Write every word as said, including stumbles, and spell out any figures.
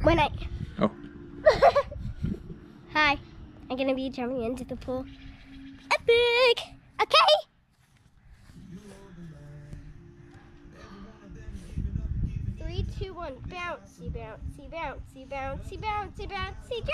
When I... Oh. Hi. I'm going to be jumping into the pool. Epic! Okay? Three, two, one. Bouncy, bouncy, bouncy, bouncy, bouncy, bouncy,